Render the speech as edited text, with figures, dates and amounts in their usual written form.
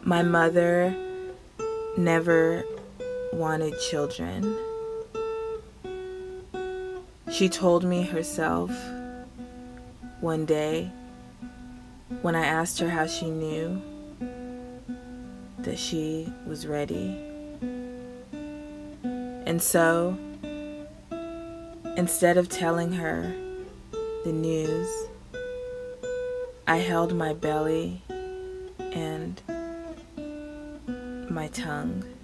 My mother never wanted children. She told me herself one day when I asked her how she knew that she was ready. And so, instead of telling her the news, I held my belly and my tongue.